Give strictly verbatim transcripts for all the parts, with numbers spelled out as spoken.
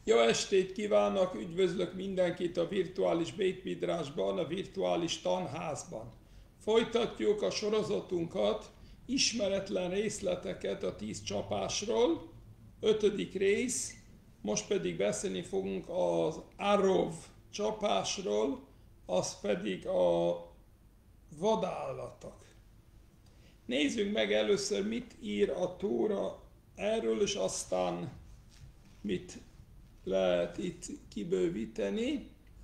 Jó estét kívánok, üdvözlök mindenkit a virtuális Bét Midrásban, a virtuális tanházban. Folytatjuk a sorozatunkat, ismeretlen részleteket a tíz csapásról, ötödik rész, most pedig beszélni fogunk az Arov csapásról, az pedig a vadállatok. Nézzük meg először, mit ír a Tóra erről, és aztán mit lehet itt kibővíteni.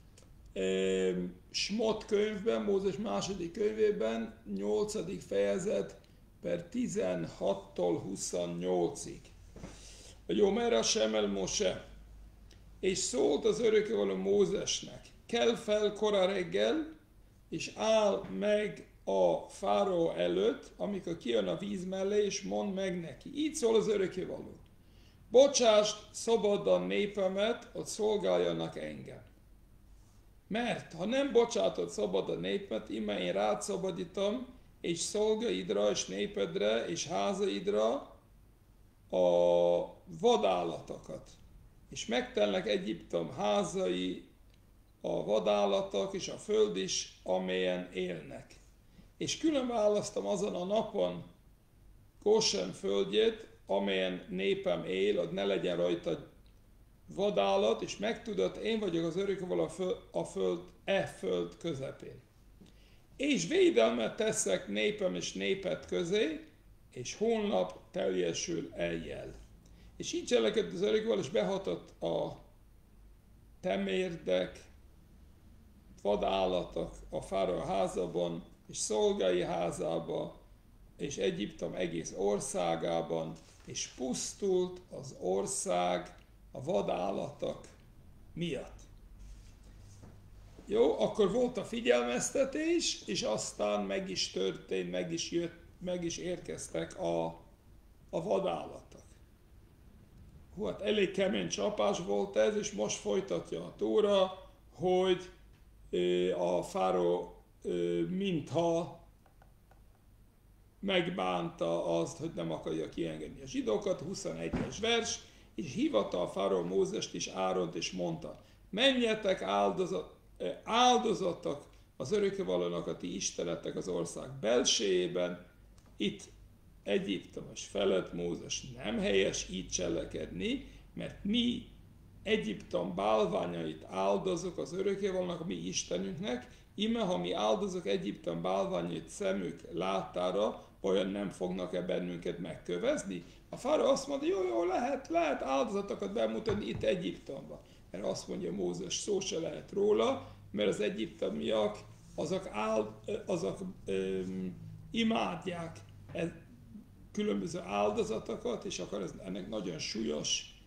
Smot könyvben, Mózes második könyvében, nyolcadik fejezet per tizenhattól huszonnyolcig. Jó, merre Semel Mose. És szólt az örökkévaló Mózesnek, kell fel kora reggel, és áll meg a fáraó előtt, amikor kijön a víz mellé, és mondd meg neki. Így szól az örökkévaló. Bocsásd szabadon népemet, hogy szolgáljanak engem. Mert ha nem bocsátod szabad a népet, ime én rád szabadítom, és szolgaidra, és népedre, és házaidra a vadállatokat. És megtelnek Egyiptom házai, a vadállatok és a föld is, amelyen élnek. És külön választom azon a napon Gósen földjét, amelyen népem él, hogy ne legyen rajta vadállat, és megtudod, én vagyok az örökkévaló a föld, e föld közepén. És védelmet teszek népem és néped közé, és holnap teljesül eljel. És így cselekedett az örökkévaló, és behatott a temérdek, vadállatok a fáraó házában, és szolgái házába, és Egyiptom egész országában, és pusztult az ország a vadállatok miatt. Jó, akkor volt a figyelmeztetés, és aztán meg is történt, meg is jött, meg is érkeztek a, a vadállatok. Hú, hát elég kemény csapás volt ez, és most folytatja a Tóra, hogy a fáraó mintha megbánta azt, hogy nem akarja kiengedni a zsidókat, huszonegyes vers, és hívatta a fáraó Mózest és Áront, és mondta, menjetek áldozat, áldozatok az örökkévalónak a ti istenetek az ország belsejében, itt Egyiptomos felett Mózes nem helyes így cselekedni, mert mi Egyiptom bálványait áldozok az örökkévalónak, a mi Istenünknek, ime ha mi áldozok Egyiptom bálványait szemük láttára, olyan nem fognak-e bennünket megkövezni? A fáraó azt mondja, jó, jó, lehet, lehet áldozatokat bemutatni itt Egyiptomban. Mert azt mondja Mózes, szó se lehet róla, mert az egyiptomiak, azok, áld, azok öm, imádják ez, különböző áldozatokat, és akkor ez, ennek nagyon súlyos,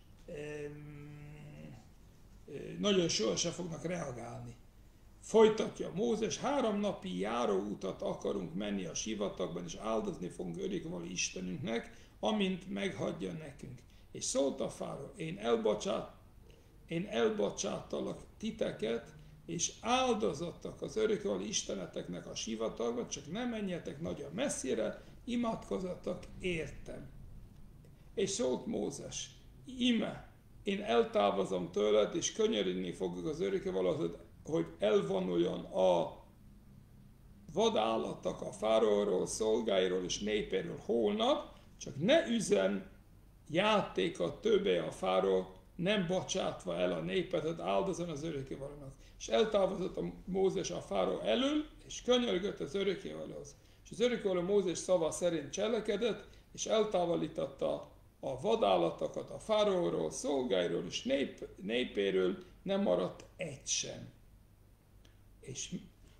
öm, nagyon súlyosan fognak reagálni. Folytatja Mózes, három napi járóutat akarunk menni a sivatagban, és áldozni fogunk örökkévaló Istenünknek, amint meghagyja nekünk. És szólt a fáraó, én, elbocsát, én elbocsátalak titeket, és áldozottak az örökkévaló isteneteknek a sivatagban, csak nem menjetek nagyon messzire, imádkozatok értem. És szólt Mózes, ime, én eltávozom tőled, és könyörülni fogok az örökkévalóhoz, hogy elvonuljon a vadállatok a fáraóról, szolgáiról és népéről holnap, csak ne üzen játékot többé a fáraó, nem bocsátva el a népet, hogy áldozon az örökkévalónak. És eltávozott a Mózes a fáraó elől, és könyörgött az örökkévalóhoz. És az örökkévaló Mózes szava szerint cselekedett, és eltávolította a vadállatokat a fáraóról, szolgáiról és nép, népéről, nem maradt egy sem. És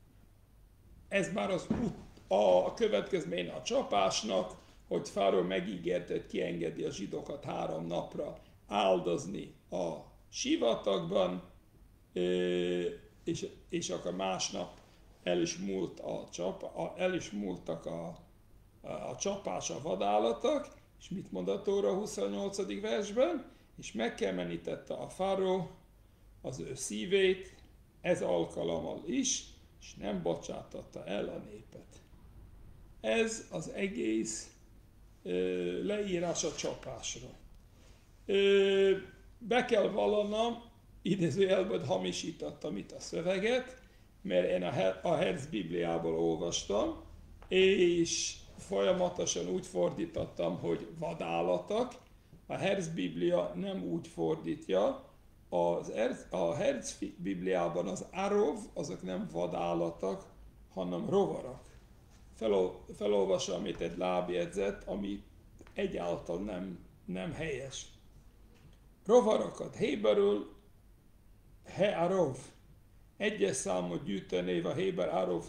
ez már az út, a következmény a csapásnak, hogy fáraó megígérte, hogy kiengedi a zsidókat három napra áldozni a sivatagban, és, és akkor másnap el is, múlt a csapa, el is múltak a, a csapás a vadállatok, és mit mond a Tóra huszonnyolcadik versben? És megkemenítette a fáraó az ő szívét, ez alkalommal is, és nem bocsátatta el a népet. Ez az egész ö, leírás a csapásra. Ö, be kell vallanom, idézőjelben hamisítottam itt a szöveget, mert én a Herz Bibliából olvastam, és folyamatosan úgy fordítottam, hogy vadállatok. A Herz Biblia nem úgy fordítja. Az Herz, a Herz Bibliában az arov, azok nem vadállatok, hanem rovarak. Felol, felolvasom itt egy lábjegyzet, ami egyáltalán nem, nem helyes. Rovarakat héberül Hearov. Egyes számot gyűjtenév a héber arov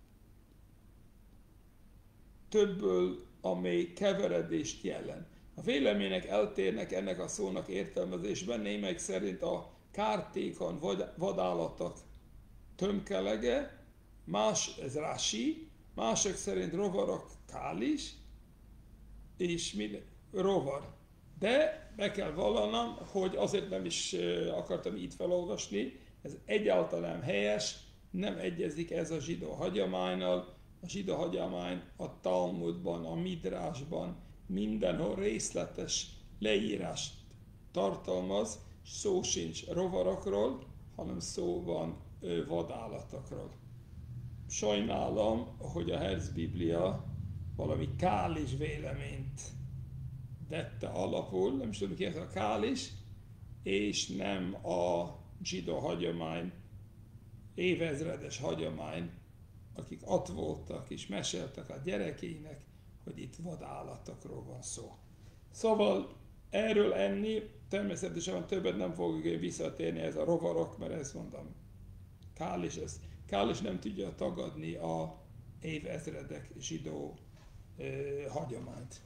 többből, amely keveredést jelent. A vélemények eltérnek ennek a szónak értelmezésben, némelyik szerint a kártékony vadállatok tömkelege, más, ez Rashi, mások szerint rovarok kális, és minden, rovar. De be kell vallanom, hogy azért nem is akartam így felolvasni, ez egyáltalán nem helyes, nem egyezik ez a zsidó hagyománynal. A zsidó hagyomány a Talmudban, a Midrásban mindenhol részletes leírást tartalmaz, szó sincs rovarokról, hanem szó van vadállatokról. Sajnálom, hogy a Herz Biblia valami kális véleményt vette alapul, nem is tudom ki ez a kális, és nem a zsidó hagyomány, évezredes hagyomány, akik ott voltak és meséltek a gyerekeinek, hogy itt vadállatokról van szó. Szóval erről enni, természetesen többet nem fogok visszatérni ez a rovarok, mert ezt mondom, kális, ez, kális nem tudja tagadni a évezredek zsidó eh, hagyományt.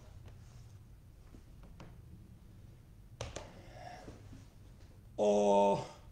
A,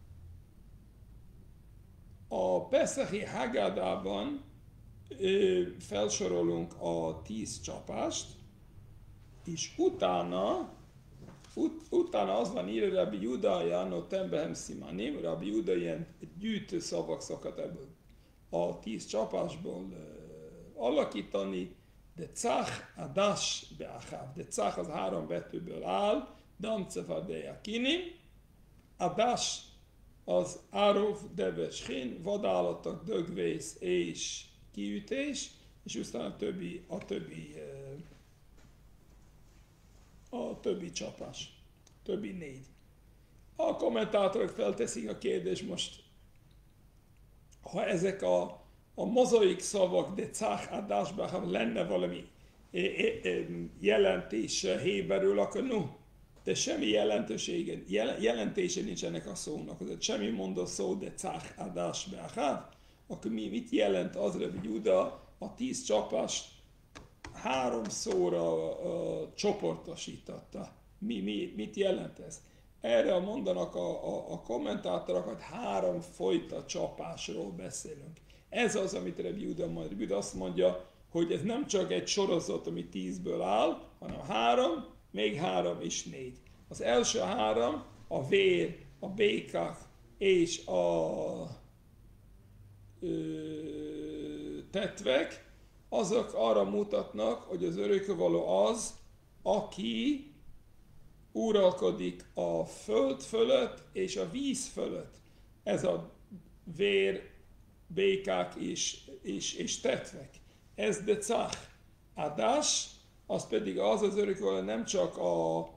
a Peszachi Haggadában felsorolunk a tíz csapást, és utána, ut, utána az van írva, Rabbi Juda no tembehem simanim, Rabbi Juda ilyen gyűjtő szavak szokott ebből a tíz csapásból uh, alakítani, de cach adash beachav, de cach az három betűből áll, dam cefadeja kinim, adash az árov, deveshin, vadállatok, dögvész és kiütés, és utána a többi, a többi, a többi csapás, többi négy. A kommentátorok felteszik a kérdést most, ha ezek a, a mozaik szavak, de cach adásban lenne valami jelentése héberül, akkor no, de semmi jelentősége, jelentése nincs ennek a szónak, tehát semmi mondó szó, de cach adásban. Akkor mi, mit jelent az, Rabbi Juda a tíz csapást három szóra uh, csoportosította? Mi, mi, mit jelent ez? Erre mondanak a, a, a kommentátorokat, három fajta csapásról beszélünk. Ez az, amit Rabbi Juda mond. Rabbi Juda azt mondja, hogy ez nem csak egy sorozat, ami tízből áll, hanem három, még három és négy. Az első három, a vér, a békák és a tetvek, azok arra mutatnak, hogy az örökkévaló az, aki uralkodik a föld fölött és a víz fölött. Ez a vér, békák és, és, és tetvek. Ez de cach. Adás, az pedig az az örökkévaló nem csak a, a,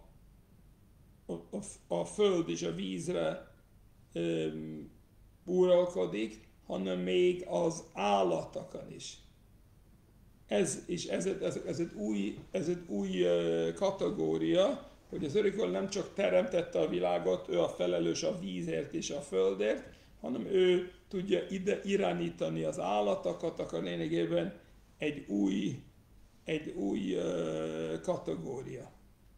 a föld és a vízre um, uralkodik, hanem még az állatokon is. Ez, és ez, ez, ez, egy új, ez egy új kategória, hogy az örökkévaló nem csak teremtette a világot, ő a felelős a vízért és a földért, hanem ő tudja ide irányítani az állatokat, akkor lényegében egy új, egy új uh, kategória.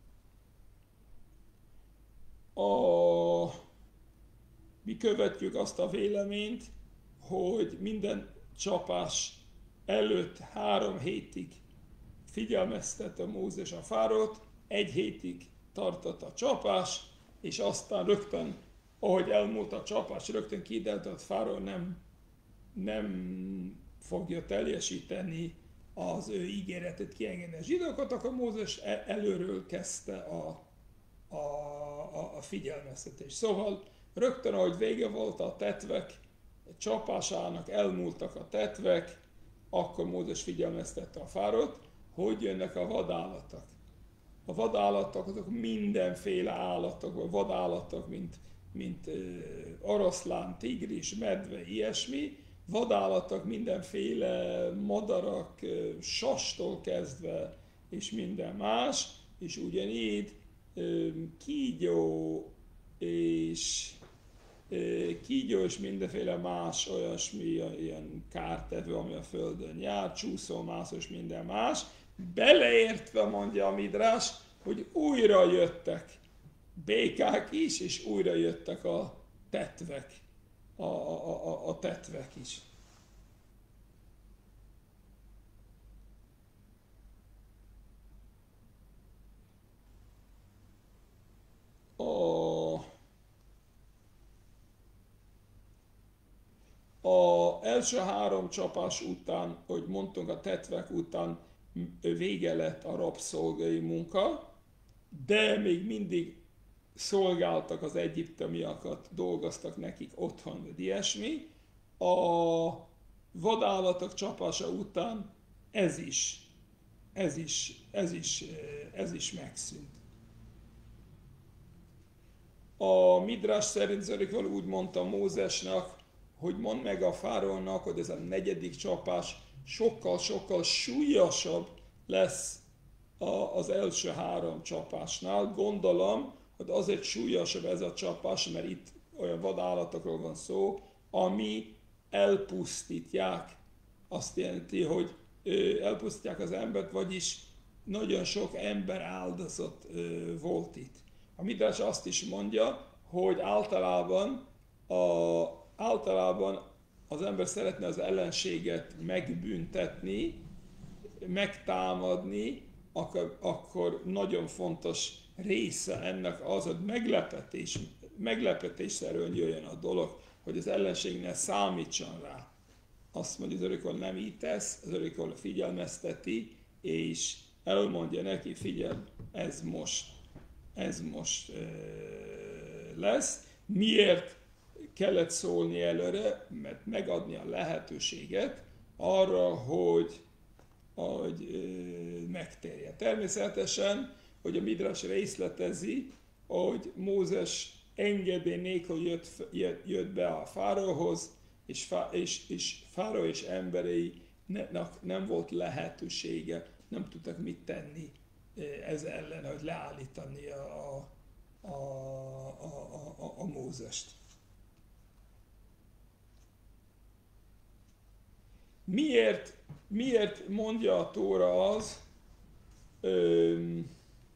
A, mi követjük azt a véleményt, hogy minden csapás előtt három hétig figyelmeztette Mózes a fáraót, egy hétig tartott a csapás, és aztán rögtön, ahogy elmúlt a csapás, rögtön kiderült, hogy a fáraó nem, nem fogja teljesíteni az ő ígéretet kiengedni a zsidókat, akkor Mózes előről kezdte a, a, a, a figyelmeztetés. Szóval rögtön, ahogy vége volt a tetvek csapásának, elmúltak a tetvek, akkor Mózes figyelmeztette a fáraót, hogy jönnek a vadállatok. A vadállatok azok mindenféle állatok, vadállatok, mint, mint uh, oroszlán, tigris, medve, ilyesmi, vadállatok, mindenféle madarak, uh, sastól kezdve, és minden más, és ugyanígy uh, kígyó, és uh, kígyó és mindenféle más olyasmi, ilyen kártevő, ami a földön jár, csúszómászó és minden más, beleértve, mondja a Midrás, hogy újra jöttek békák is, és újra jöttek a tetvek, a, a, a, a tetvek is. A, a első három csapás után, hogy mondtunk, a tetvek után vége lett a rabszolgai munka, de még mindig szolgáltak az egyiptomiakat, dolgoztak nekik otthon, vagy ilyesmi. A vadállatok csapása után ez is, ez is, ez is, ez is megszűnt. A Midrás szerint Zörikval úgy mondta Mózesnek, hogy mondd meg a fáraónak, hogy ez a negyedik csapás sokkal-sokkal súlyosabb lesz az első három csapásnál. Gondolom, hogy azért súlyosabb ez a csapás, mert itt olyan vadállatokról van szó, ami elpusztítják. Azt jelenti, hogy elpusztítják az embert, vagyis nagyon sok ember áldozat volt itt. A Midrash azt is mondja, hogy általában, a, általában az ember szeretne az ellenséget megbüntetni, megtámadni, akkor, akkor nagyon fontos része ennek az, hogy meglepetés, meglepetésszerűen jöjjön a dolog, hogy az ellenség ne számítson rá. Azt mondja, az örökkévaló nem így tesz, az örökkévaló figyelmezteti, és elmondja neki, figyelj, ez most, ez most euh, lesz. Miért kellett szólni előre? Mert megadni a lehetőséget arra, hogy, hogy euh, megtérje. Természetesen, hogy a Midrash részletezi, hogy Mózes engedély nélkül jött, jött be a fáraóhoz, és, és, és fáraó és embereinek nem volt lehetősége, nem tudtak mit tenni ez ellen, hogy leállítani a, a, a, a, a Mózest. Miért, miért mondja a Tóra az, öm,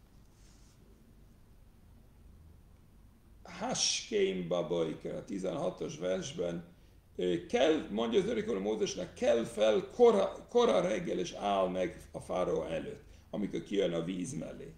Haskeim Babaikra, a tizenhatos versben, kell, mondja az örökkévaló Mózesnek, kell fel kora, kora reggel és áll meg a fáraó előtt, amikor kijön a víz mellé.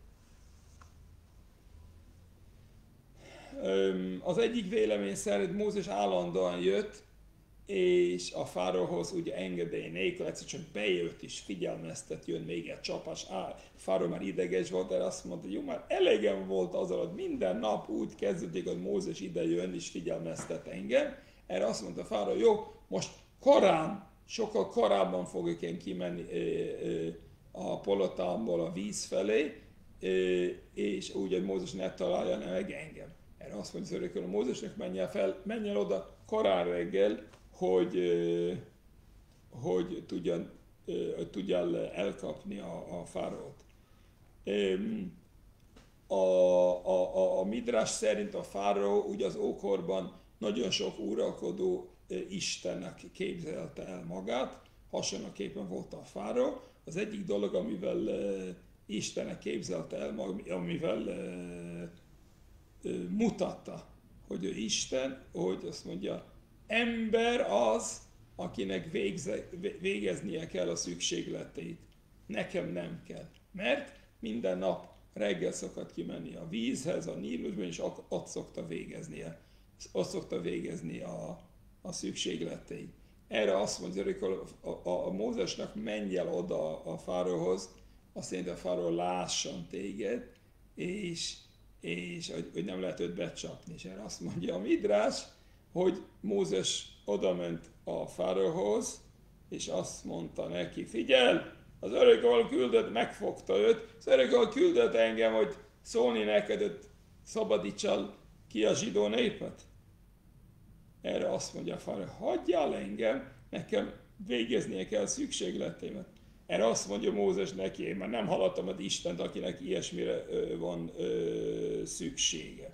Az egyik vélemény szerint Mózes állandóan jött, és a fáraóhoz ugye engedély nélkül egyszer csak bejött és figyelmeztet, jön még egy csapás, áll. A fáraó már ideges volt, de azt mondta, jó, már elegem volt azzal, hogy minden nap úgy kezdődik, hogy Mózes ide jön és figyelmeztet engem. Erre azt mondta a fáraó, jó, most korán, sokkal korábban fogok én kimenni a polotámból a víz felé, és úgy, hogy Mózes ne találja meg engem. Erre azt mondja az örökkévaló Mózesnek, menjen fel, menjen oda korán reggel, hogy, hogy tudjan, tudjál elkapni a, a fáraót. A, a, a, a Midrash szerint a fáraó ugye az ókorban nagyon sok uralkodó istennek képzelte el magát, hasonlóképpen volt a fáraó. Az egyik dolog, amivel Istennek képzelte el magát, amivel mutatta, hogy ő Isten, hogy azt mondja, ember az, akinek végze, végeznie kell a szükségleteit. Nekem nem kell. Mert minden nap reggel szokott kimenni a vízhez, a Nílusban, és ott szokta végeznie, ott szokta végezni a, a szükségleteit. Erre azt mondja, hogy a, a, a Mózesnek menj el oda a fáraóhoz, azt mondja, a fáraó lásson téged, és, és hogy, hogy nem lehet őt becsapni. És erre azt mondja a Midrás, hogy Mózes odament a fáraóhoz, és azt mondta neki, figyelj, az örökkévaló küldött, megfogta őt, az örökkévaló küldött engem, hogy szólni neked, hogy szabadítsál ki a zsidó népet. Erre azt mondja a fáraó, hagyjál engem, nekem végeznie kell szükségleteimet. Erre azt mondja Mózes neki, én már nem hallottam az Istent, akinek ilyesmire ö, van ö, szüksége.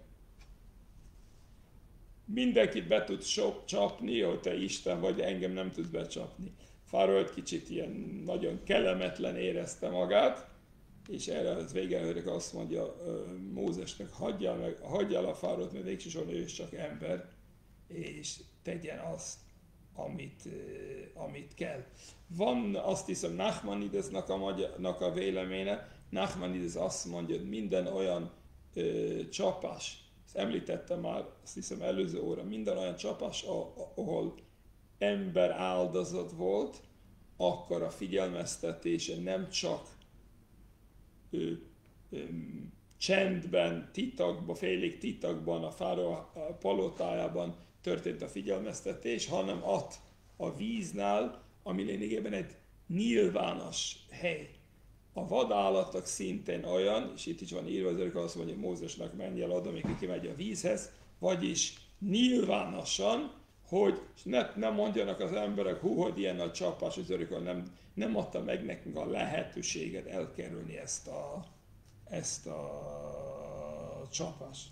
Mindenkit be tud csapni, hogy te Isten vagy, de engem nem tudsz becsapni. Fáraó egy kicsit ilyen nagyon kellemetlen érezte magát, és erre az végén azt mondja ö, Mózesnek, hagyjál, meg, hagyjál a fáraót, mert végsősorban ő is csak ember, és tegyen azt, amit, uh, amit kell. Van, azt hiszem, Nachmanidesnak a, a véleménye. Nachmanides azt mondja, hogy minden olyan uh, csapás, ezt említettem már, azt hiszem előző óra, minden olyan csapás, ahol ember áldozat volt, akkor a figyelmeztetése nem csak uh, um, csendben, titokban, félig titokban, a fáraó palotájában történt a figyelmeztetés, hanem ott a víznál, ami lényegében egy nyilvános hely. A vadállatok szintén olyan, és itt is van írva, azért azt mondja, hogy Mózesnek menj el oda, amikor kimegy a vízhez, vagyis nyilvánosan, hogy ne, nem mondjanak az emberek, hú, hogy ilyen a csapás, az örök, nem, nem adta meg nekünk a lehetőséget elkerülni ezt a, ezt a csapást.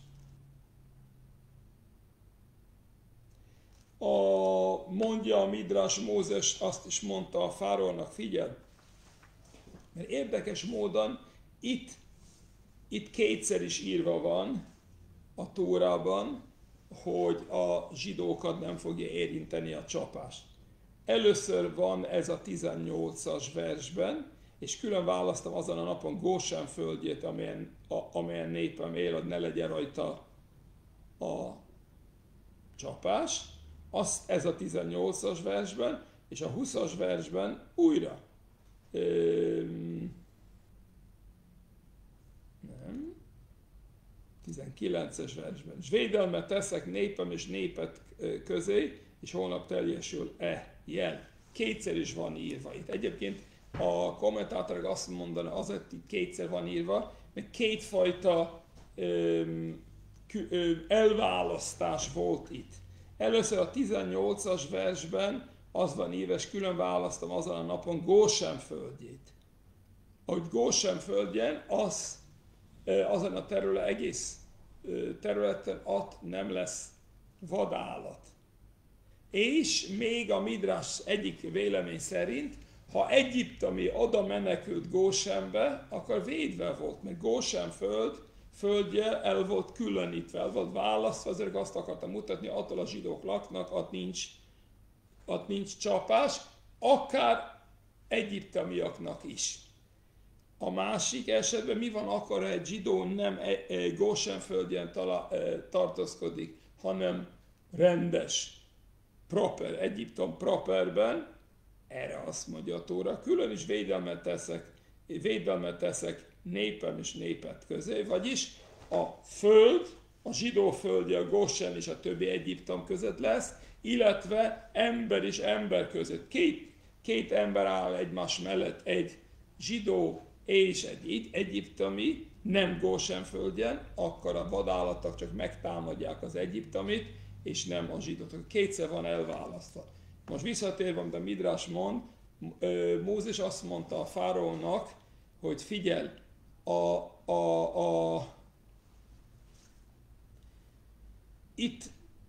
A, mondja a Midrash, Mózes azt is mondta a fáraónak, figyelj, mert érdekes módon itt, itt kétszer is írva van a Tórában, hogy a zsidókat nem fogja érinteni a csapás. Először van ez a tizennyolcas versben, és külön választom azon a napon Gósen földjét, amelyen, a, amelyen népem él, hogy ne legyen rajta a csapás. Azt ez a tizennyolcas versben, és a huszas versben újra. Öm, nem. tizenkilences versben. És védelmet teszek népem és népet közé, és holnap teljesül e jel. Kétszer is van írva itt. Egyébként a kommentátorok azt mondanak, azért itt kétszer van írva, mert kétfajta öm, elválasztás volt itt. Először a tizennyolcas versben az van írva, és külön választom azon a napon Gósen földjét. Ahogy Gósen földjen, az, azon a terület, egész területen ott nem lesz vadállat. És még a Midrash egyik vélemény szerint, ha egyiptomi oda menekült Gósenbe, akkor védve volt, mert Gósen föld földje el volt különítve, el volt választva, azért azt akartam mutatni, attól a zsidók laknak, ott nincs, ott nincs csapás, akár egyiptomiaknak is. A másik esetben mi van akkor, ha egy zsidó nem Gósen földjen tartózkodik, hanem rendes, proper, Egyiptom properben, erre azt mondja a Tóra, külön is védelmet teszek, védelmet teszek népem és népet közé, vagyis a föld, a zsidó földje, a Gósen és a többi Egyiptom között lesz, illetve ember és ember között. Két, két ember áll egymás mellett, egy zsidó és egy egyiptomi, nem Gósen földjen, akkor a vadállatok csak megtámadják az egyiptomit, és nem a zsidót. Kétszer van elválasztva. Most visszatérve, amit a Midrash mond, Mózes azt mondta a fáraónak, hogy figyelj, a, a, a, itt,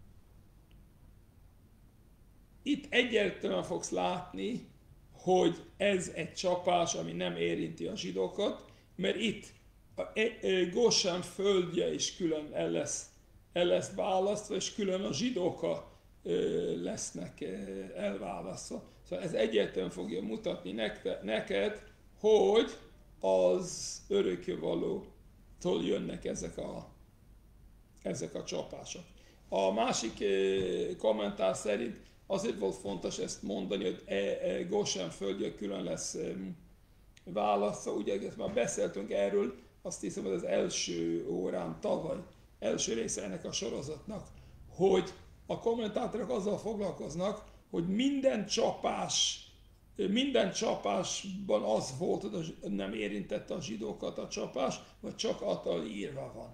itt egyértelműen fogsz látni, hogy ez egy csapás, ami nem érinti a zsidókat, mert itt a Gósen földje is külön el lesz, el lesz választva, és külön a zsidók lesznek elválasztva. Szóval ez egyértelműen fogja mutatni neked, hogy az örökkévalótól jönnek ezek a, ezek a csapások. A másik kommentár szerint azért volt fontos ezt mondani, hogy e, e, Gósen földje külön lesz választva, ugye ezt már beszéltünk erről, azt hiszem, hogy az első órán tavaly, első része ennek a sorozatnak, hogy a kommentátorok azzal foglalkoznak, hogy minden csapás, minden csapásban az volt, hogy nem érintette a zsidókat a csapás, vagy csak attól írva van.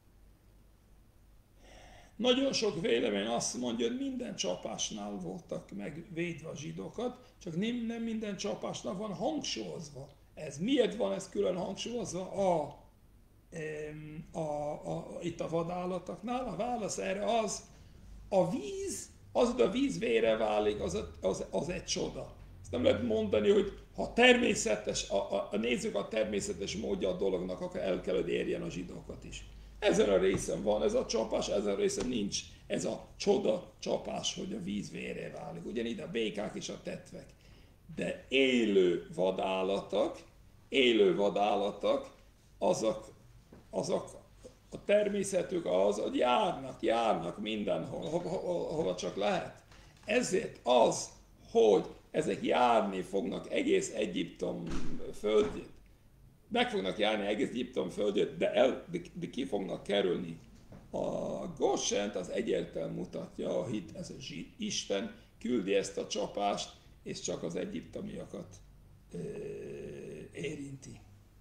Nagyon sok vélemény azt mondja, hogy minden csapásnál voltak megvédve a zsidókat, csak nem, nem minden csapásnál van hangsúlyozva. Ez miért van ez külön hangsúlyozva a, a, a, a, itt a vadállatoknál? A válasz erre az, a víz, az, hogy a víz vére válik, az, az, az egy csoda. Ezt nem lehet mondani, hogy ha természetes, a, a, a nézzük a természetes módja a dolognak, akkor el kell, hogy érjen a zsidókat is. Ezen a részen van ez a csapás, ezen a részen nincs ez a csoda csapás, hogy a víz véré válik. Ugyanígy a békák és a tetvek. De élő vadállatok, élő vadállatok, azok, azok a természetük az, hogy járnak, járnak mindenhol, hova, hova csak lehet. Ezért az, hogy ezek járni fognak egész Egyiptom földjét, meg fognak járni egész Egyiptom földjét, de, el, de, de ki fognak kerülni. A Gosent az egyértelműen mutatja a hit, ez a zsid. Isten küldi ezt a csapást, és csak az egyiptomiakat e, érinti.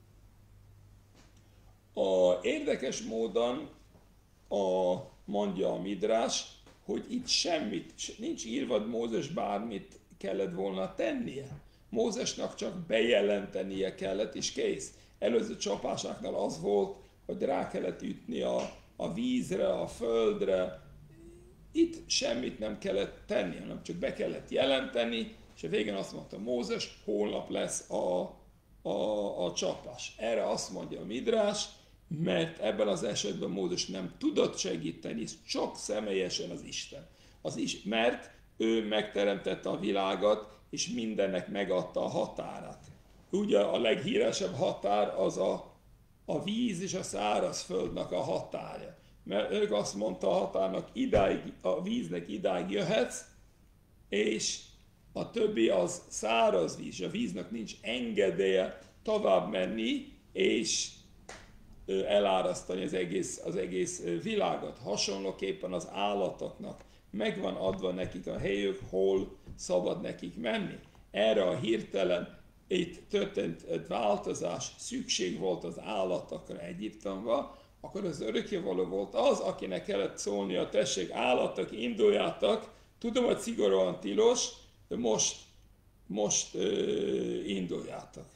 A, érdekes módon a, mondja a Midrás, hogy itt semmit, nincs írva, hogy Mózes bármit kellett volna tennie. Mózesnak csak bejelentenie kellett, és kész. Előző csapásáknál az volt, hogy rá kellett ütni a, a vízre, a földre. Itt semmit nem kellett tenni, hanem csak be kellett jelenteni, és a végén azt mondta Mózes, holnap lesz a, a, a csapás. Erre azt mondja a Midrás, mert ebben az esetben Mózes nem tudott segíteni, csak személyesen az Isten. Az is, mert ő megteremtette a világot, és mindennek megadta a határát. Ugye a leghíresebb határ az a, a víz és a szárazföldnek a határja. Mert ők azt mondta a határnak, idáig, a víznek idáig jöhetsz, és a többi az száraz víz. A víznek nincs engedélye tovább menni, és elárasztani az egész, az egész világot. Hasonlóképpen az állatoknak megvan adva nekik a helyük, hol szabad nekik menni. Erre a hirtelen itt történt egy változás, szükség volt az állatokra Egyiptomban, akkor az örökkévaló volt az, akinek kellett szólnia, tessék, állatok, induljátok, tudom, hogy szigorúan tilos, de most, most uh, induljátok.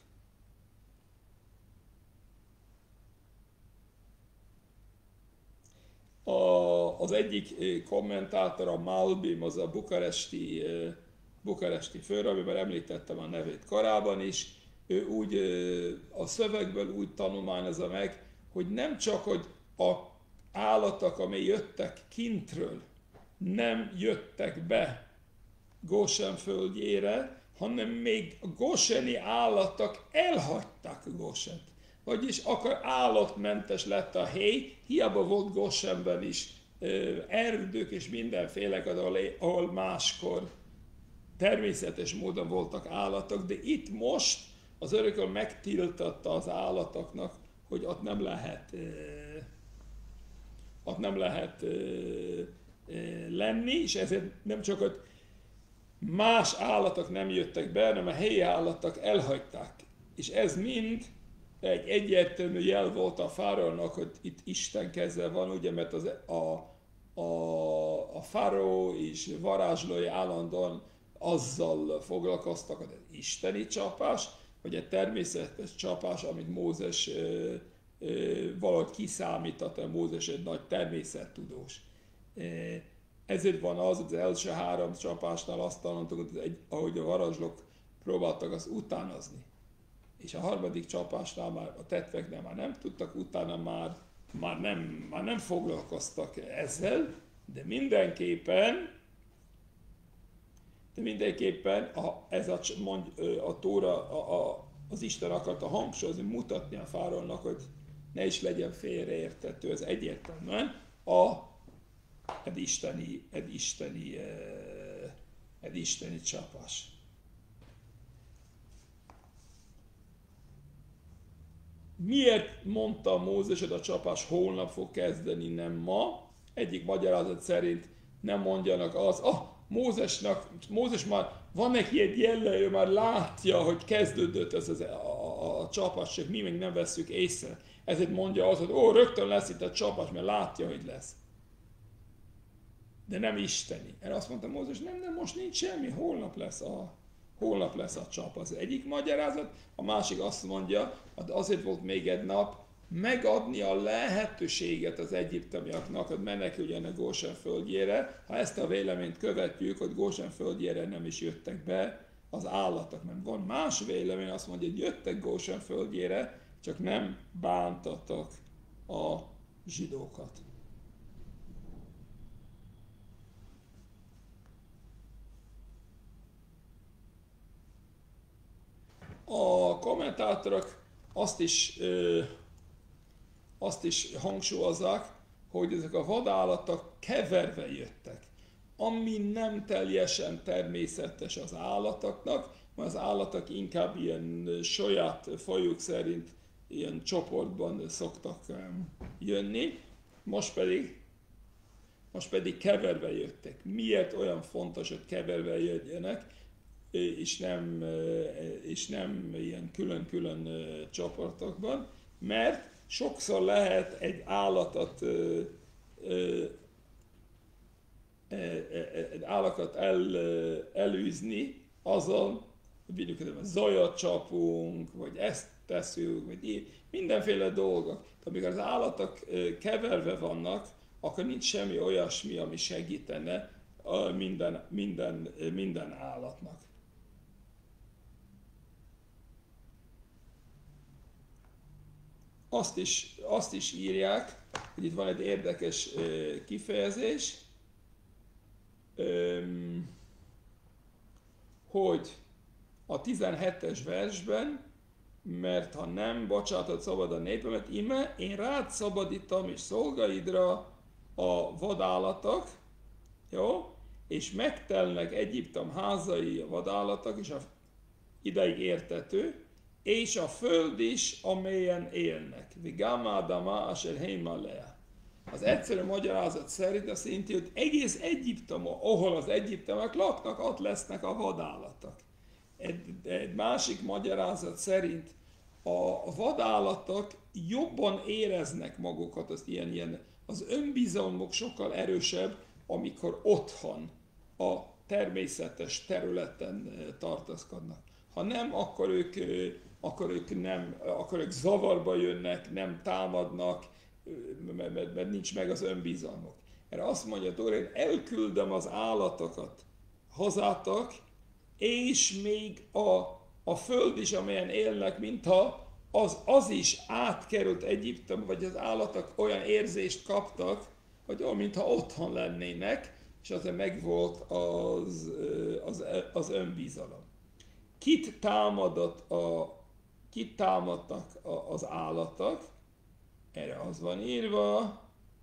A, az egyik kommentátor, a Malbim, az a bukaresti, bukaresti főrabbi, mert említettem a nevét korábban is, ő úgy a szövegből úgy tanulmányozza meg, hogy nem csak, hogy a állatok, amely jöttek kintről, nem jöttek be Gósen földjére, hanem még a góseni állatok elhagyták Gósent. Vagyis akkor állatmentes lett a hely, hiába volt Gósenben is erdők és mindenfélek, ahol, ahol máskor természetes módon voltak állatok, de itt most az örököl megtiltatta az állatoknak, hogy ott nem lehet, ott nem lehet lenni, és ezért nem csak, hogy más állatok nem jöttek be, hanem a helyi állatok elhagyták. És ez mind egy egyértelmű jel volt a fáraónak, hogy itt Isten keze van, ugye, mert az, a, a, a fáraó és varázslói állandóan azzal foglalkoztak, hogy az isteni csapás, vagy egy természetes csapás, amit Mózes ö, ö, valahogy kiszámította, Mózes egy nagy természettudós. Ezért van az, hogy az első három csapásnál azt tanultuk, hogy ahogy a varázslók próbáltak azt utánozni. És a harmadik csapásnál már, a tetveknél már nem tudtak, utána már, már, nem, már nem foglalkoztak ezzel, de mindenképpen, de mindenképpen a, ez a, mond, a Tóra, a, a, az Isten akarta hangsúlyozni, mutatni a fáraónak, hogy ne is legyen félreértető, ez egyértelműen a egy isteni, egy isteni, egy isteni csapás. Miért mondta Mózes, hogy a csapás holnap fog kezdeni, nem ma? Egyik magyarázat szerint nem mondjanak az, ah, Mózesnak, Mózes már van neki egy jelle, ő már látja, hogy kezdődött ez az, a, a, a csapás, csak mi még nem vesszük észre. Ezért mondja az, hogy ó, rögtön lesz itt a csapás, mert látja, hogy lesz. De nem isteni. Erre azt mondta Mózes, nem, nem, most nincs semmi, holnap lesz a, holnap lesz a csap. Az egyik magyarázat, a másik azt mondja, azért volt még egy nap, megadni a lehetőséget az egyiptomiaknak, hogy meneküljenek Gósen földjére. Ha ezt a véleményt követjük, hogy Gósen földjére nem is jöttek be az állatok, mert van más vélemény, azt mondja, hogy jöttek Gósen földjére, csak nem bántatok a zsidókat. A kommentátorok azt is, ö, azt is hangsúlyozzák, hogy ezek a vadállatok keverve jöttek, ami nem teljesen természetes az állatoknak, mert az állatok inkább ilyen saját fajuk szerint ilyen csoportban szoktak jönni, most pedig, most pedig keverve jöttek. Miért olyan fontos, hogy keverve jöjjenek? És nem, és nem ilyen külön-külön csoportokban, mert sokszor lehet egy állatot, egy állatot el, elűzni azon, hogy zajat csapunk, vagy ezt teszünk, vagy így, mindenféle dolgok. Amikor az állatok keverve vannak, akkor nincs semmi olyasmi, ami segítene minden, minden, minden állatnak. Azt is, azt is írják, hogy itt van egy érdekes kifejezés, hogy a tizenhetes versben, mert ha nem bocsátod szabad a népemet, ime, én rád szabadítom és szolgaidra a vadállatok, jó? És megtelnek Egyiptom házai a vadállatok, és a ideig értető, és a föld is, amelyen élnek. Vigámádama asher heimalea. Az egyszerű magyarázat szerint azt jelenti, hogy egész Egyiptom, ahol az egyiptomak laknak, ott lesznek a vadállatok. Egy, egy másik magyarázat szerint a vadállatok jobban éreznek magukat, az ilyen, ilyen, az önbizalmuk sokkal erősebb, amikor otthon a természetes területen tartózkodnak. Ha nem, akkor ők, akkor ők, nem, akkor ők zavarba jönnek, nem támadnak, mert, mert nincs meg az önbizalmuk. Erre azt mondja Tóra, én elküldöm az állatokat hazátok, és még a, a föld is, amelyen élnek, mintha az, az is átkerült Egyiptom, vagy az állatok olyan érzést kaptak, hogy olyan, mintha otthon lennének, és azért megvolt az, az, az önbizalom. Kit támadott a, kit támadtak az állatok? Erre az van írva.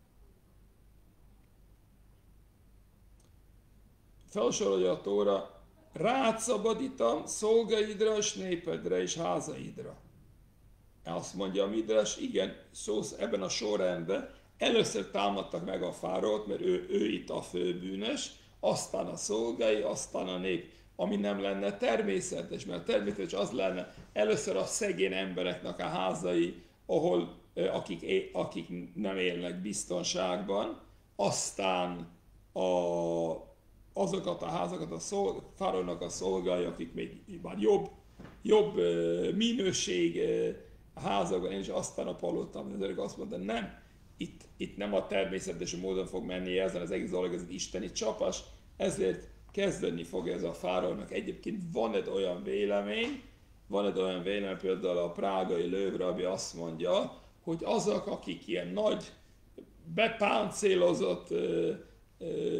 Felsorolja a Tóra, rád szabadítom szolgaidra, és népedre, és házaidra. Azt mondja a Midrash, igen, szó ebben a sorrendben először támadtak meg a fáraót, mert ő, ő itt a főbűnös, aztán a szolgai, aztán a nép, ami nem lenne természetes, mert természetes az lenne először a szegény embereknek a házai, ahol, akik, akik nem élnek biztonságban, aztán a, azokat a házakat a szol, fáraónak a szolgai, akik még már jobb, jobb minőség házakban, és aztán a palotában. Ezért azt mondta, nem, itt, itt nem a természetes módon fog menni ezen az egész dolog, ez egy isteni csapás, ezért kezdeni fog ez a fáraónak. Egyébként van egy olyan vélemény, van egy olyan vélemény, például a prágai lővrabbi azt mondja, hogy azok, akik ilyen nagy, bepáncélozott ö, ö,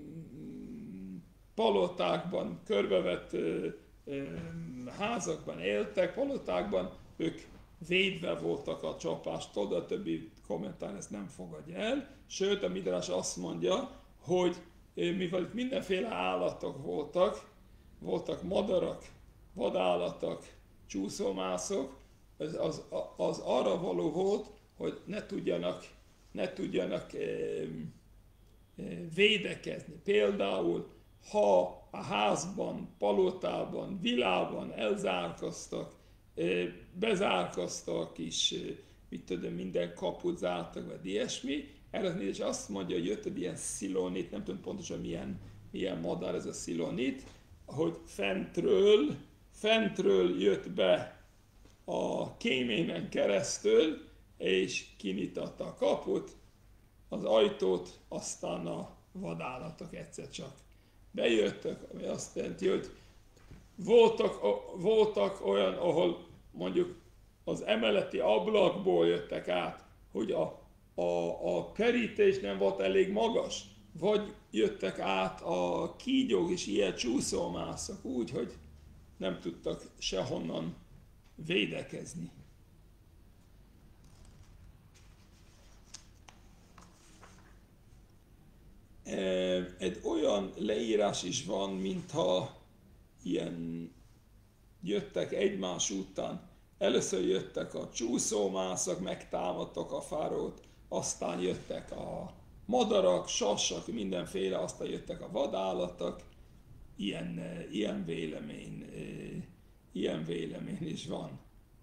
palotákban, körbevett ö, ö, házakban éltek, palotákban, ők védve voltak a csapástól, de a többi kommentár ezt nem fogadja el. Sőt, a Midrash azt mondja, hogy mivel itt mindenféle állatok voltak, voltak madarak, vadállatok, csúszómászok, az, az, az arra való volt, hogy ne tudjanak, ne tudjanak eh, védekezni. Például, ha a házban, palotában, vilában elzárkoztak, bezárkoztak is, mit tudom, minden kaput zártak, vagy ilyesmi, erre is azt mondja, hogy jött egy ilyen szilonit, nem tudom pontosan milyen, milyen madár ez a szilonit, hogy fentről, fentről jött be a kéménen keresztül, és kinyitatta a kaput, az ajtót, aztán a vadállatok egyszer csak bejöttek, ami azt jelenti, hogy voltak, voltak olyan, ahol mondjuk az emeleti ablakból jöttek át, hogy a, a, a kerítés nem volt elég magas, vagy jöttek át a kígyók és ilyen csúszómászok úgy, hogy nem tudtak sehonnan védekezni. Egy olyan leírás is van, mintha ilyen jöttek egymás után. Először jöttek a csúszómászok, megtámadtak a fárót, aztán jöttek a madarak, sassak, mindenféle, aztán jöttek a vadállatok. Ilyen, ilyen vélemény, ilyen vélemény is van.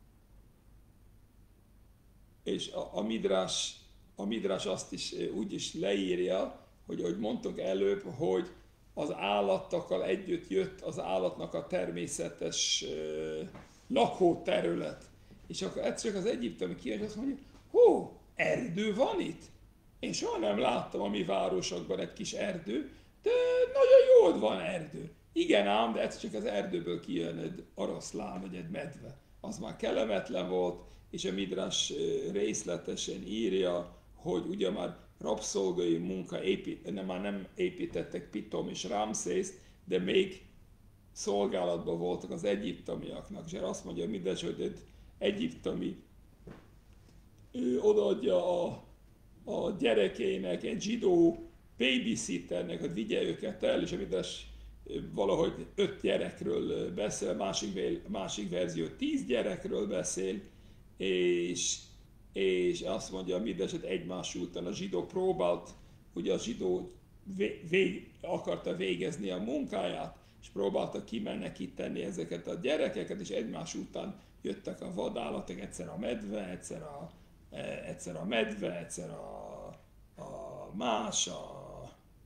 És a, a midrás, a midrás azt is úgy is leírja, hogy ahogy mondtuk előbb, hogy az állatokkal együtt jött az állatnak a természetes uh, lakóterület. És akkor egyszer az egyiptomi kijön, és azt mondja, hó, erdő van itt? Én soha nem láttam a mi városokban egy kis erdő, de nagyon jól van erdő. Igen ám, de egyszer csak az erdőből kijön egy oroszlán, vagy egy medve. Az már kellemetlen volt, és a midrás részletesen írja, hogy ugye már rabszolgai munka, épít, nem, már nem építettek Pitom és Ramszészt, de még szolgálatban voltak az egyiptomiaknak. És azt mondja mindez, hogy egy egyiptomi ő odaadja a, a gyerekének, egy zsidó babysitternek, hogy vigye őket el, és mindez valahogy öt gyerekről beszél, másik, másik verzió tíz gyerekről beszél, és és azt mondja, mindeset egymás után a zsidó próbált, ugye a zsidó vég, akarta végezni a munkáját, és próbálta kimenekíteni ezeket a gyerekeket, és egymás után jöttek a vadállatok, egyszer a medve, egyszer a, egyszer a medve, egyszer a, a más, a,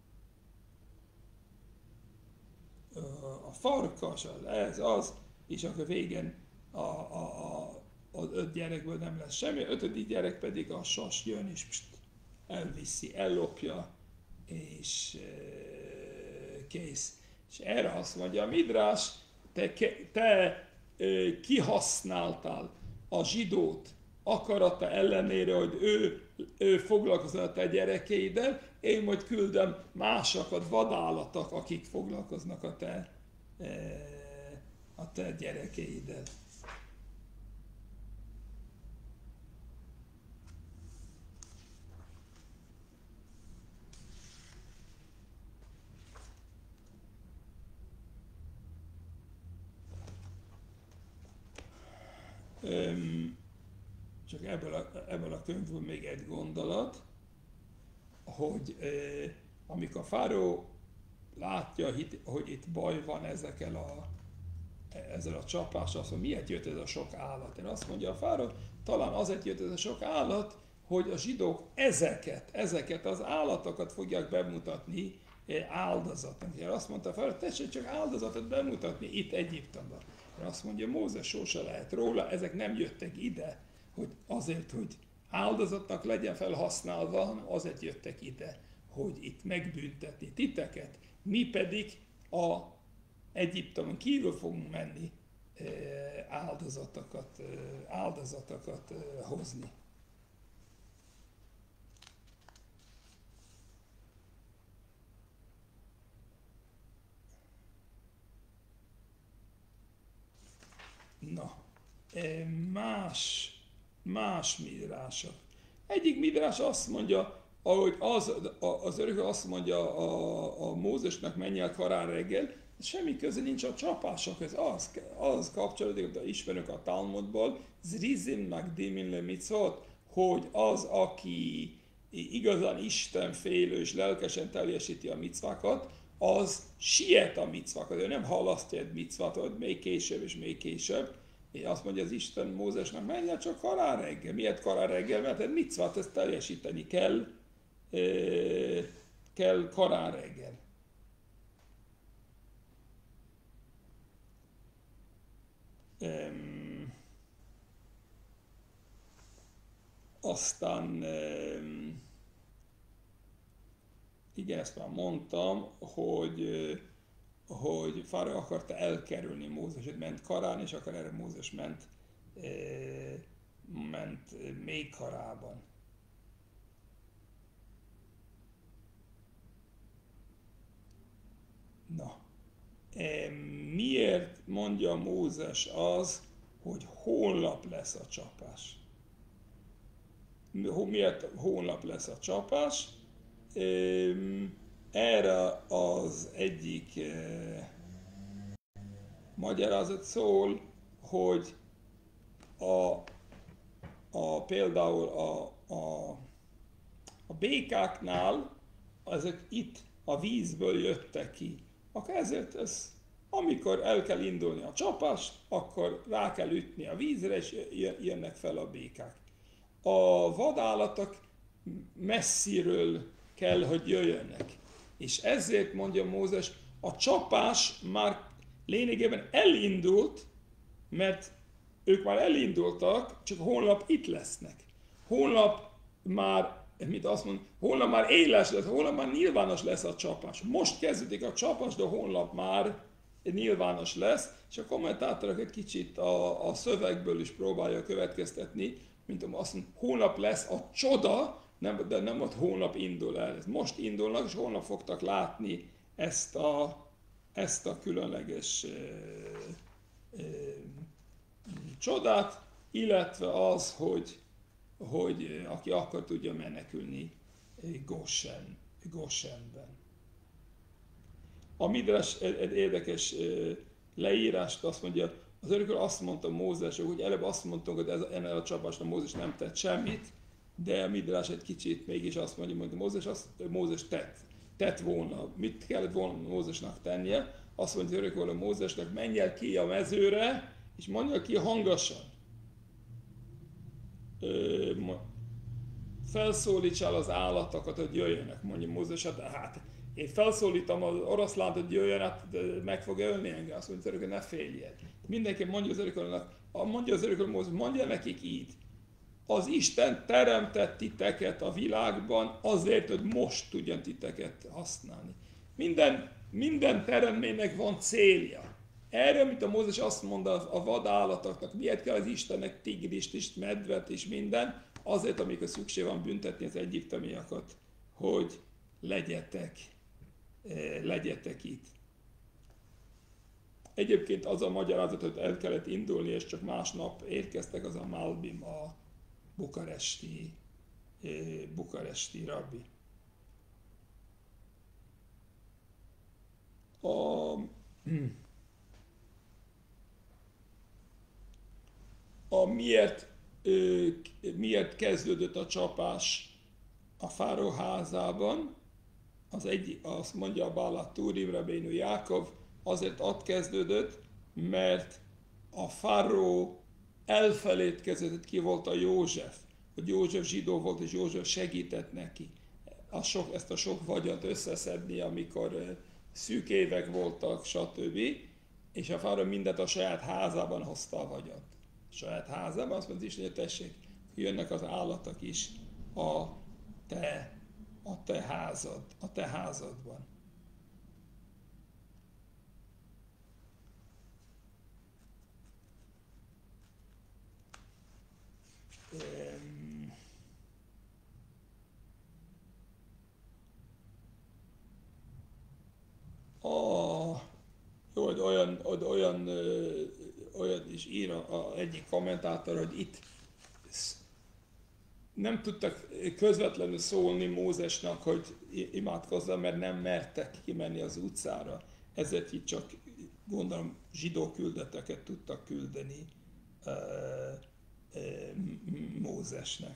a farkas, az, ez az, és akkor végén a, a, a az öt gyerekből nem lesz semmi, ötödik gyerek pedig a sas jön, és pst, elviszi, ellopja, és e, kész. És erre azt mondja a midrás, te, te e, kihasználtál a zsidót akarata ellenére, hogy ő, ő foglalkozna a te gyerekeiddel, én majd küldöm másokat, vadállatok, akik foglalkoznak a te, e, a te gyerekeiddel. Csak ebből a, ebből a könyvből még egy gondolat, hogy eh, amikor a fáraó látja, hogy itt baj van ezekkel a, ezzel a csapással, azt mondja, miért jött ez a sok állat? Én azt mondja a fáraó, talán azért jött ez a sok állat, hogy a zsidók ezeket, ezeket az állatokat fogják bemutatni áldozatnak. És azt mondta a fáraó, tessék csak áldozatot bemutatni itt Egyiptomban. Azt mondja, Mózes sose lehet róla, ezek nem jöttek ide, hogy azért, hogy áldozatnak legyen felhasználva, hanem azért jöttek ide, hogy itt megbüntetni titeket, mi pedig a Egyiptomon kívül fogunk menni áldozatokat, áldozatokat hozni. Na, más, más midrások. Egyik midrás azt mondja, ahogy az, az örök azt mondja a, a Mózesnek, menj el korán reggel, Semmi köze nincs a csapásokhoz, az, az kapcsolódik, de ismerünk a Talmudból, zrizim meg dimin le mitzvot, hogy az, aki igazán istenfélő és lelkesen teljesíti a micvákat, az siet a micvákat, ő nem halasztja egy micvát, hogy még később és még később. És azt mondja az Isten Mózesnek, menjen csak korán reggel. Miért korán reggel? Mert egy micvát ezt teljesíteni kell, kell korán reggel. Um, aztán um, igen, ezt már mondtam, hogy, hogy Fáraó akarta elkerülni Mózeset, ment korán, és akkor erre Mózes ment, ment még korábban. Na, miért mondja Mózes az, hogy holnap lesz a csapás? Miért holnap lesz a csapás? Erre az egyik magyarázat szól, hogy a, a, például a, a, a békáknál ezek itt a vízből jöttek ki. Akkor ezért ez, amikor el kell indulni a csapást, akkor rá kell ütni a vízre, és jönnek fel a békák. A vadállatok messziről kell, hogy jöjjenek. És ezért mondja Mózes, a csapás már lényegében elindult, mert ők már elindultak, csak holnap itt lesznek. Holnap már, mit azt mondom, holnap már éles lesz, holnap már nyilvános lesz a csapás. Most kezdődik a csapás, de holnap már nyilvános lesz, és a kommentátorok egy kicsit a, a szövegből is próbálja következtetni, mint azt mondom, holnap lesz a csoda, nem, de nem ott holnap indul el. Most indulnak, és holnap fogtak látni ezt a, ezt a különleges e, e, csodát, illetve az, hogy, hogy aki akar tudja menekülni Goshen, Goshenben. A Midrash egy érdekes leírást azt mondja, az örökről azt mondta Mózes, hogy előbb azt mondtunk, hogy ez, ennél a csapásnál Mózes nem tett semmit, de a Midrash egy kicsit mégis azt mondja, hogy Mózes, azt, Mózes tett, tett volna. Mit kellett volna Mózesnak tennie? Azt mondja az örökről Mózesnek, menj el ki a mezőre, és mondja ki hangosan. Ö, felszólíts el az állatokat, hogy jöjjenek, mondja Mózes, de hát én felszólítom az oroszlánt, hogy jöjjön, hát meg fog ölni engem, azt mondja az örökről, ne féljél. Mindenki mondja az örökölnek, mondja az örököl Mózes, mondja nekik így. Az Isten teremtett titeket a világban azért, hogy most tudjon titeket használni. Minden, minden teremtménynek van célja. Erre, mint a Mózes azt mondta a vadállatoknak, miért kell az Istennek tigrist és medvet és minden, azért, amikor szükség van büntetni az egyiptomiakat, hogy legyetek, legyetek itt. Egyébként az a magyarázat, hogy el kellett indulni, és csak másnap érkeztek, az a Malbim, a bukaresti, bukaresti rabbi. A, a miért, miért kezdődött a csapás a Fáraó házában, az egy, azt mondja a Bála Túrim Rabbeinu Jákov, azért ott kezdődött, mert a Fáraó elfelétkezett, ki volt a József, hogy József zsidó volt, és József segített neki a sok, ezt a sok vagyont összeszedni, amikor szűk évek voltak, stb. És a Fáraó mindent a saját házában hozta a vagyont. A saját házában azt mondta Isten, hogy tessék, jönnek az állatok is a te, a te házad, a te házadban. A, jó, hogy olyan, olyan, olyan is ír a, a egyik kommentátor, hogy itt nem tudtak közvetlenül szólni Mózesnak, hogy imádkozzon, mert nem mertek kimenni az utcára. ezért itt csak gondolom zsidó küldeteket tudtak küldeni uh, uh, Mózesnek.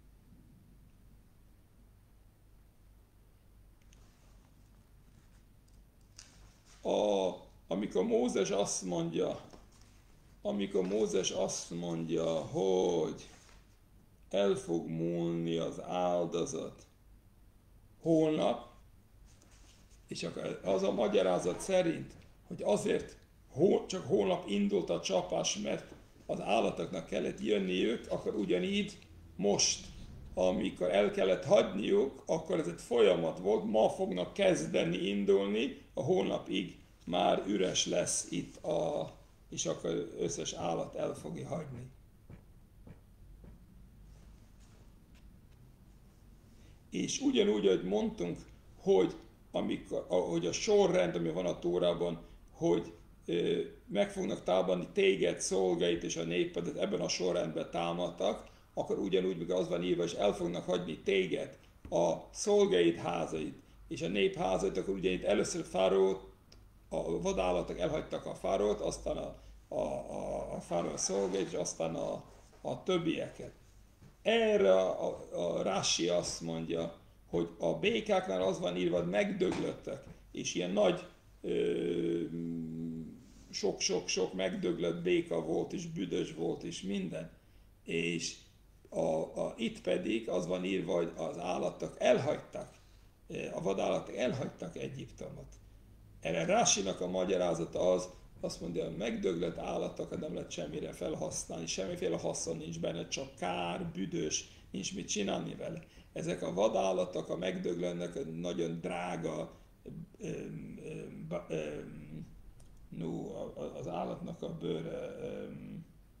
A, amikor Mózes azt mondja, amikor Mózes azt mondja, hogy el fog múlni az áldozat holnap, és az a magyarázat szerint, hogy azért csak holnap indult a csapás, mert az állatoknak kellett jönniük, akkor ugyanígy most, amikor el kellett hagyniuk, akkor ez egy folyamat volt, ma fognak kezdeni indulni, a holnapig már üres lesz itt, a, és akkor összes állat el fogja hagyni. És ugyanúgy, ahogy mondtunk, hogy amikor, ahogy a sorrend, ami van a Tórában, hogy ö, meg fognak támadni téged, szolgáit és a népedet, ebben a sorrendben támadtak, akkor ugyanúgy, mikor az van írva, és el fognak hagyni téged, a szolgáid házait és a nép házait, akkor ugyanígy először Fáraót, a vadállatok elhagytak a Fáraót, aztán a, a, a, a Fáraó szolgáit, és aztán a, a többieket. Erre a, a, a Rási azt mondja, hogy a békáknál az van írva, hogy megdöglöttek, és ilyen nagy, sok-sok-sok megdöglött béka volt, és büdös volt, és minden. És a, a, itt pedig az van írva, hogy az állatok elhagytak, a vadállatok elhagytak Egyiptomot. Erre Rásinak a magyarázata az, azt mondja, hogy megdöglött állatokat nem lehet semmire felhasználni, semmiféle haszon nincs benne, csak kár, büdös, nincs mit csinálni vele. Ezek a vadállatok, a megdöglőnek nagyon drága, öm, öm, öm, no, az állatnak a bőre öm,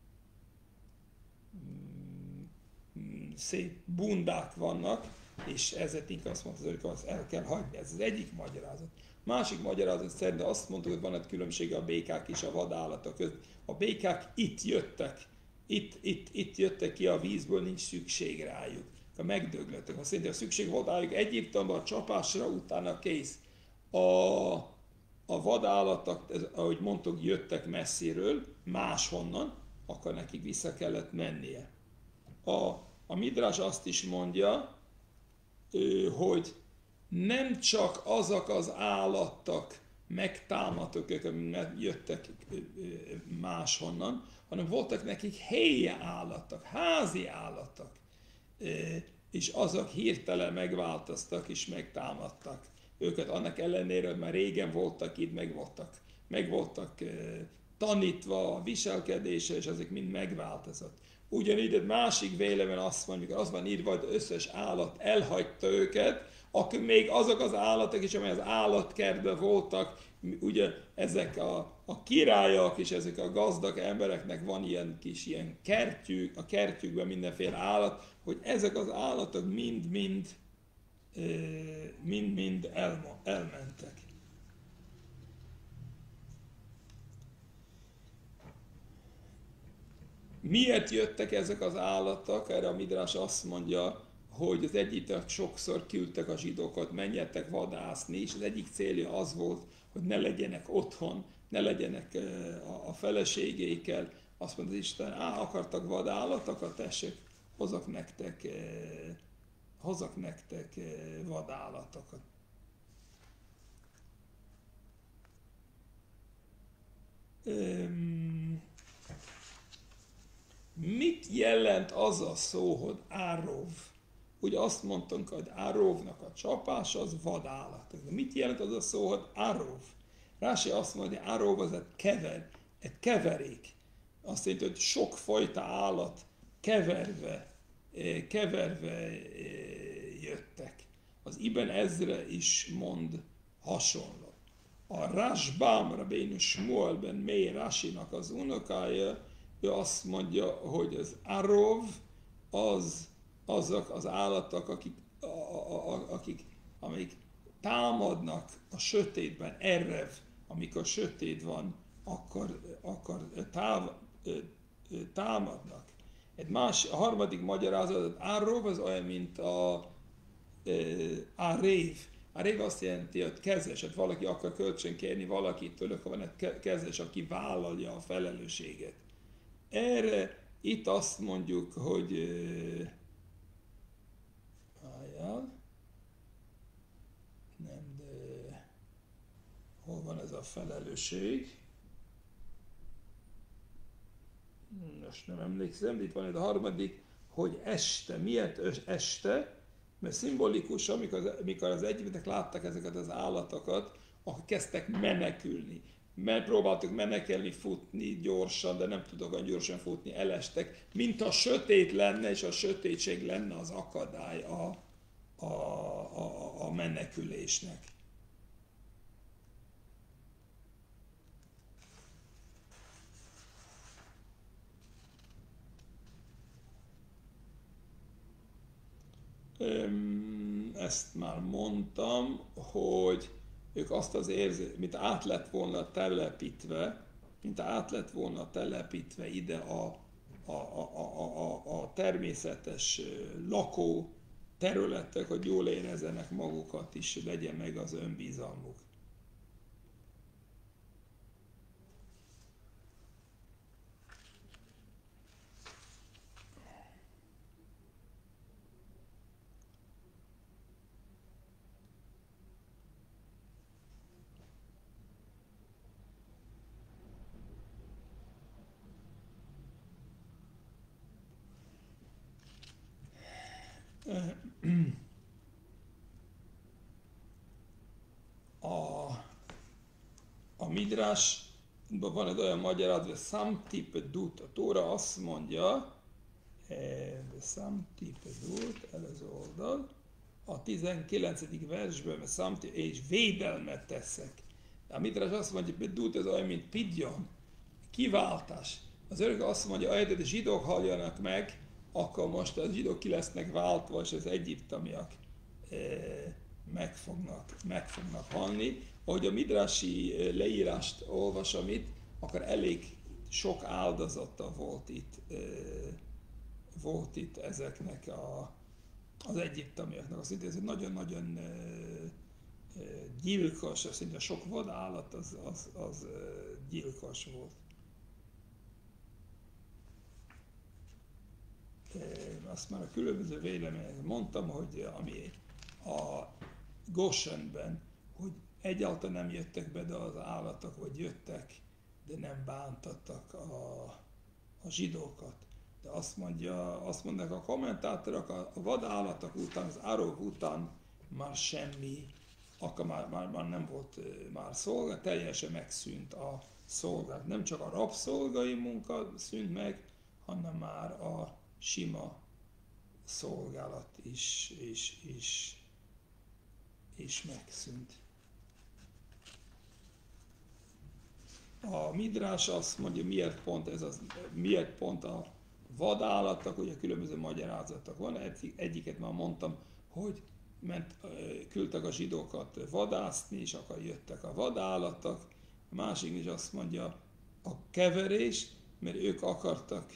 szép bundák vannak, és ezért inkább azt mondta, hogy azt el kell hagyni. Ez az egyik magyarázat. Másik magyarázat szerint azt mondtuk, hogy van egy különbség a békák és a vadállatok között. A békák itt jöttek, itt, itt, itt jöttek ki a vízből, nincs szükség rájuk. A megdöglöttek. Azt szerintem szükség volt rájuk Egyiptomban a csapásra, utána kész. A, a vadállatok, ahogy mondtuk, jöttek messziről, máshonnan, akkor nekik vissza kellett mennie. A, a Midrás azt is mondja, hogy nem csak azok az állatok megtámadtak, akik jöttek máshonnan, hanem voltak nekik helyi állatok, házi állatok, és azok hirtelen megváltoztak és megtámadtak őket, annak ellenére, hogy már régen voltak itt, meg voltak, meg voltak tanítva a viselkedése, és ezek mind megváltozott. Ugyanígy egy másik vélemény azt mondja, mikor az van írva, hogy összes állat elhagyta őket, akkor még azok az állatok is, amely az állatkertben voltak, ugye ezek a, a királyok és ezek a gazdag embereknek van ilyen kis ilyen kertjük, a kertjükben mindenféle állat, hogy ezek az állatok mind-mind mind-mind elmentek. Miért jöttek ezek az állatok? Erre a Midrás azt mondja, hogy az egyikek sokszor küldtek a zsidókat, menjetek vadászni, és az egyik célja az volt, hogy ne legyenek otthon, ne legyenek a feleségeikkel. Azt mondta az Isten, á, akartak vadállatokat, tessék, hozok nektek, hozok nektek vadállatokat. Um, Mit jelent az a szó, hogy árov? Ugye azt mondtunk, hogy árovnak a csapás az vadállat. De mit jelent az a szó, hogy árov? Rási azt mondja, hogy árov az egy kever, egy keverék. Azt jelenti, hogy sokfajta állat keverve, keverve jöttek. Az Ibn Ezra is mond hasonló. A Rashbam, Rabbeinu Shmuel ben Meir Rásinak az unokája, ő azt mondja, hogy az árov az azok az állatok, akik, a, a, a, akik amik támadnak a sötétben, erev, amikor sötét van, akkor, akkor táv, támadnak. Egy más, a harmadik magyarázat, az árov az olyan, mint a, a árév. Arév azt jelenti, hogy kezes, hogy valaki akar kölcsön kérni valakitől, akkor van egy kezes, aki vállalja a felelősséget. Erre itt azt mondjuk, hogy várjál, nem, de hol van ez a felelősség? Most nem emlékszem, itt van egy a harmadik, hogy este. Miért este? Mert szimbolikus, amikor az, amikor az egyiptek látták ezeket az állatokat, akkor kezdtek menekülni. Mert próbáltuk menekelni, futni gyorsan, de nem tudok olyan gyorsan futni, elestek, mint a sötét lenne, és a sötétség lenne az akadály a, a, a, a menekülésnek. Ezt már mondtam, hogy ők azt az érzést, mint át lett volna telepítve, mint át lett volna telepítve ide a, a, a, a, a, a természetes lakó területek, hogy jól érezzenek magukat is, legyen meg az önbizalmuk. A, a Midrásban van egy olyan magyarázat, hogy Samtip Dut, a Tóra azt mondja, de Samtip Dut, el az oldal, a tizenkilencedik versben, Samtip, és védelmet teszek. A Midrás azt mondja, hogy Dut ez olyan, mint Pidjon, kiváltás. Az örök azt mondja, hogy a zsidók haljanak meg, akkor most a zsidók ki lesznek váltva, és az egyiptomiak e, meg, fognak, meg fognak halni. Ahogy a midrási leírást olvasom itt, akkor elég sok áldozata volt itt, e, volt itt ezeknek a, az egyiptomiaknak. Azt mondja, ez egy nagyon-nagyon e, e, gyilkos, azt mondja, sok vadállat az, az, az e, gyilkos volt. Azt már a különböző véleményeket mondtam, hogy ami a Goshenben, hogy egyáltalán nem jöttek be az állatok, vagy jöttek, de nem bántattak a, a zsidókat. De azt, mondja, azt mondják a kommentátorok, a vadállatok után, az árok után már semmi, akkor már, már, már nem volt már szolga, teljesen megszűnt a szolgálat. Nem csak a rabszolgai munka szűnt meg, hanem már a sima szolgálat is, is, is, is megszűnt. A Midrás azt mondja, miért pont, ez az, miért pont a vadállatok, ugye különböző magyarázatok van, egyiket már mondtam, hogy ment, küldtek a zsidókat vadászni, és akkor jöttek a vadállatok, a másik is azt mondja, a keverés, mert ők akartak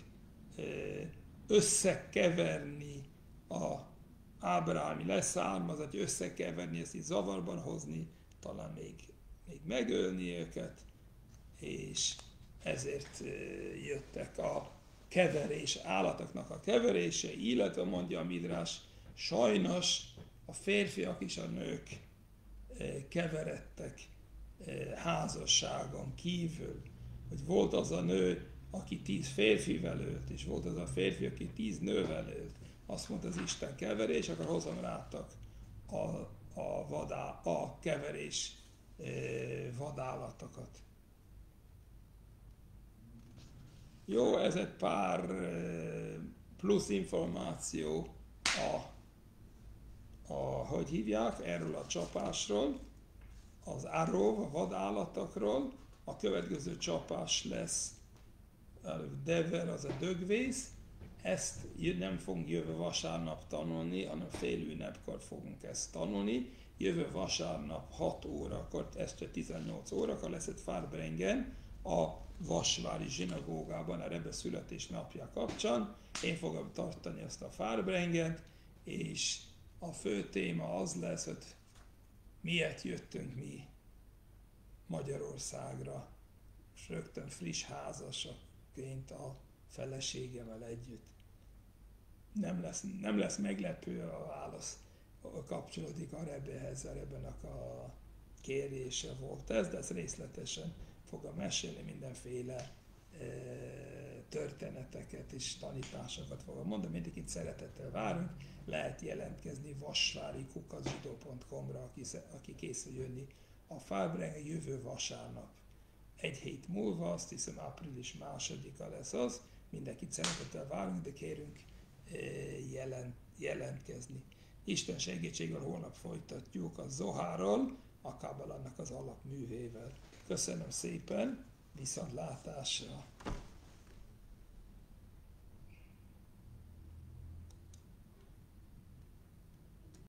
összekeverni a ábrámi leszármazat, összekeverni, ezt így zavarban hozni, talán még, még megölni őket, és ezért jöttek a keverés, állatoknak a keverése, illetve mondja a Midrás, sajnos a férfiak és a nők keveredtek házasságon kívül, hogy volt az a nő, aki tíz férfivel ölt, és volt az a férfi, aki tíz nővel ölt. Azt mondta az Isten keverés, akkor hozzam rátak a, a, vadá, a keverés e, vadállatokat. Jó, ez egy pár e, plusz információ a, a, hogy hívják, erről a csapásról, az arov, a vadállatokról. A következő csapás lesz Dever, az a dögvész, ezt nem fogunk jövő vasárnap tanulni, hanem fél ünnepkor fogunk ezt tanulni. Jövő vasárnap hat órakor, este tizennyolc órakor lesz egy Farbrengen a Vasvári zsinagógában a Rebbe születésnapja kapcsán. Én fogom tartani ezt a Farbrengent, és a fő téma az lesz, hogy miért jöttünk mi Magyarországra, és rögtön friss házasokként a feleségemmel együtt. Nem lesz, nem lesz meglepő a válasz, kapcsolódik a Rebbehez, a Rebbenek a kérése volt ez, de ez részletesen fogom mesélni, mindenféle e, történeteket és tanításokat fogom mondani, mindig itt szeretettel várunk, lehet jelentkezni vasvári kukac zsidó pont com-ra, aki, aki készül jönni a Fábrenge jövő vasárnap. Egy hét múlva, azt hiszem április másodika lesz az, mindenkit szeretettel várunk, de kérünk e, jelent, jelentkezni. Isten segítségével holnap folytatjuk a Zohárral, a Kábalának az alapművével. Köszönöm szépen, viszontlátásra!